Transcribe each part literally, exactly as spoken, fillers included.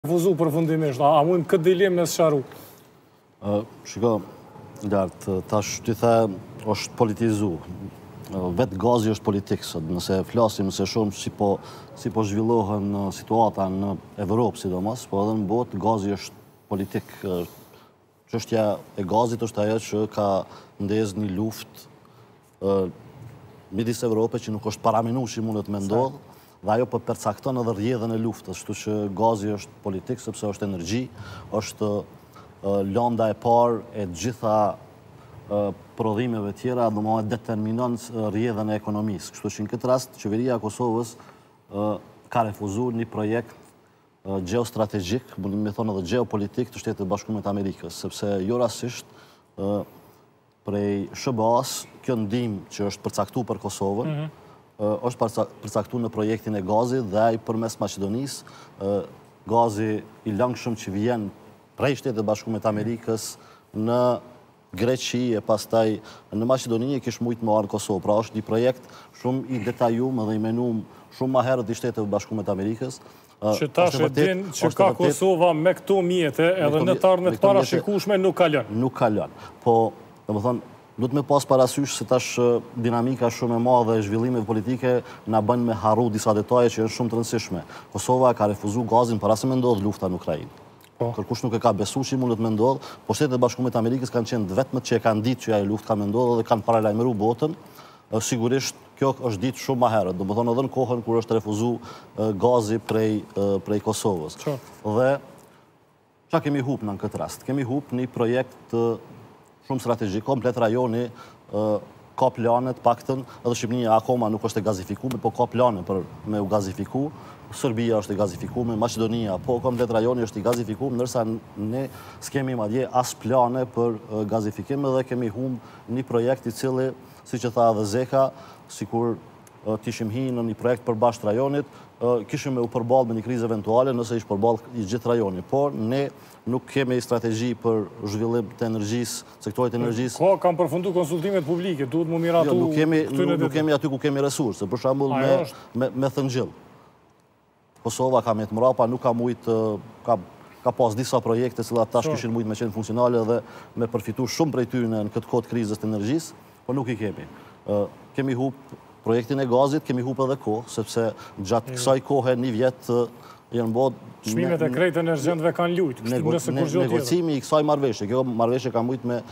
Refuzu përfundimisht, a mund këtë dilemë në sqaru? Shiko, lartë, tash ty the është politizu. Vetë gazi është politikë sot. Nëse flasim se shumë si po, si po zhvillohen situata në Evropë, sidomos, po edhe në botë, gazi është politikë. Çështja e gazit është ajo që ka ndezë një luftë midis Evropës që nuk është paramenuar mundet me ndodhë, dhe ajo po përcakton edhe rrjedhën e luftës, kështu që gazi është politikë sepse është energji, është lënda e parë e gjitha prodhimeve tjera, do më determinon rrjedhën e ekonomisë. Kështu që në këtë rast, qeveria e Kosovës ka refuzuar një projekt geostrategjik, mund të thonë edhe geopolitik të Shtetit Bashkuar të Amerikës, sepse jo rastësisht prej S B A-s kjo ndihmë që është përcaktuar për Kosovën, është përcaktuar në projektin e gazit dhe ai përmes Maqedonisë, gazi i langshëm që vjen prej Shtetit Bashkuar të Amerikës në Greqi e pastaj në Maqedoni e kish mujt më arë Kosovë. Pra është një projekt shumë i detajuar dhe i menuar shumë më herët i Shtetit Bashkuar të Amerikës. Që tash e din që ka Kosova me këto mjete edhe në të ardhmen të parashikueshme nuk ka lënë. Nuk ka lënë. Po, domethënë, duhet me pas parasysh se tash dinamika shumë e madhe e zhvillimeve politike na bën me harru disa detaje që janë shumë të rëndësishme. Kosova ka refuzuar gazin para se me ndodh lufta në Ukrainë. Kërkush nuk e ka besuar që mundet me ndodh, po Shtetet e Bashkuara të Amerikës kanë qenë vetëm që e kanë ditë që ajo luftë ka me ndodh dhe kanë paralajmëruar botën. Sigurisht kjo është ditë shumë më herët, domethënë edhe në kohën kur është refuzuar gazi prej prej Kosovës. Dhe çka kemi hup në këtë rast? Kemi hup një projekt shumë strategjik, komplet rajoni ka plane të paktën, edhe Shqipëria akoma nuk është e gazifikuar, po ka plane për me u gazifiku. Serbia është e gazifikuar, Maqedonia, po komplet rajoni është i gazifikuar, ndërsa ne s'kemi madje as plane për gazifikim dhe kemi humbur një projekt i cili, siç e tha edhe Zeka, sikur t'ishim hinë në një projekt përbashkët rajonit, kishim me u përballë me një krizë eventuale nëse ish përballë i gjithë rajoni. Por ne nuk kemi strategji për zhvillim të energjisë, sektorit të energjisë. Ko kanë përfunduar konsultimet publike, duhet më miratu. Jo, nuk kemi nuk kemi aty ku kemi resurse, për shembull me me me thëngjell. Kosova ka me të mrapa, nuk ka mujt ka ka pas disa projekte që tash kishin mujt me qenë funksionale dhe me përfitu shumë prej tyre në këtë kohë të krizës të energjisë, por nuk i kemi. Kemi hub projektin e gazit, kemi hup edhe kohë, sepse gjatë kësaj kohe një vjet janë bërë... Çmimet e krejtë energjentëve kanë lujt, nëse kur gjë tjetër. Negocimi i kësaj marrëveshje, kjo marrëveshje ka mujt me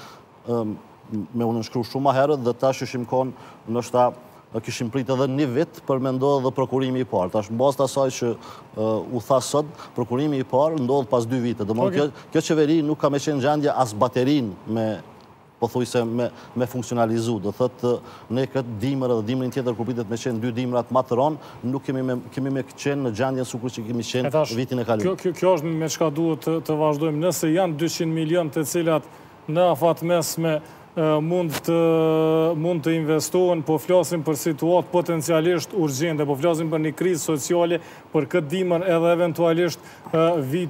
me u nënshkruar shumë më herët dhe tash ishim kon ndoshta kishim prit edhe një vit për me ndodhë dhe prokurimi i parë. Tash në bazë të asaj që u tha sot, prokurimi i parë ndodhë pas dy vite. Domethënë kjo qeveri nuk ka me qenë gjendje as baterin me po thuj se me funksionalizu. Do thëtë ne këtë dimër edhe dimërin tjetër kur pritet me qenë dy dimrat më të ronë, nuk kemi me qenë në gjendjen sukur që kemi qenë vitin e kaluar. Kjo është me çka duhet të vazhdojmë. Nëse janë dyqind milion të cilat në afat mesme mund të mund të investohen, po flasim për situatë potencialisht urgjente, po flasim për një krizë sociale, për këtë dimër edhe eventualisht vit